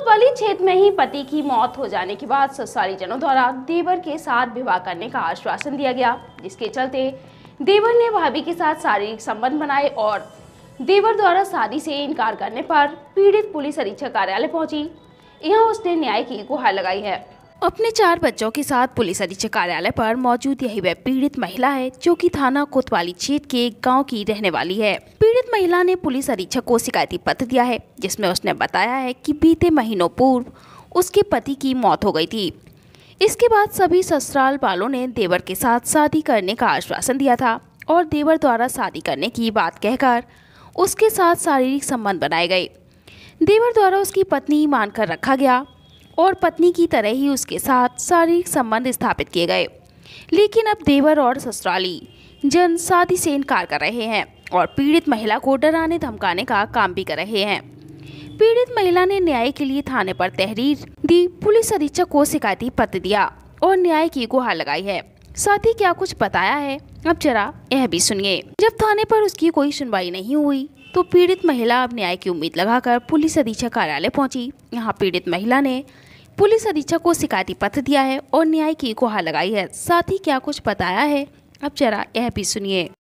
कोतवाली क्षेत्र में ही पति की मौत हो जाने के बाद ससुरालीजनों द्वारा देवर के साथ विवाह करने का आश्वासन दिया गया, जिसके चलते देवर ने भाभी के साथ शारीरिक संबंध बनाए और देवर द्वारा शादी से इनकार करने पर पीड़ित पुलिस अधीक्षक कार्यालय पहुंची। यहाँ उसने न्याय की गुहार लगाई है। अपने 4 बच्चों के साथ पुलिस अधीक्षक कार्यालय पर मौजूद यही वह पीड़ित महिला है जो कि थाना कोतवाली क्षेत्र के एक गांव की रहने वाली है। पीड़ित महिला ने पुलिस अधीक्षक को शिकायती पत्र दिया है, जिसमें उसने बताया है कि बीते महीनों पूर्व उसके पति की मौत हो गई थी। इसके बाद सभी ससुराल वालों ने देवर के साथ शादी करने का आश्वासन दिया था और देवर द्वारा शादी करने की बात कहकर उसके साथ शारीरिक संबंध बनाए गए। देवर द्वारा उसकी पत्नी मानकर रखा गया और पत्नी की तरह ही उसके साथ शारीरिक संबंध स्थापित किए गए, लेकिन अब देवर और ससुराली जन शादी से इनकार कर रहे हैं और पीड़ित महिला को डराने धमकाने का काम भी कर रहे हैं। पीड़ित महिला ने न्याय के लिए थाने पर तहरीर दी, पुलिस अधीक्षक को शिकायती पत्र दिया और न्याय की गुहार लगाई है। साथ ही क्या कुछ बताया है, अब जरा यह भी सुनिए। जब थाने पर उसकी कोई सुनवाई नहीं हुई तो पीड़ित महिला अब न्याय की उम्मीद लगाकर पुलिस अधीक्षक कार्यालय पहुंची। यहाँ पीड़ित महिला ने पुलिस अधीक्षक को शिकायती पत्र दिया है और न्याय की गुहार लगाई है। साथ ही क्या कुछ बताया है, अब जरा यह भी सुनिए।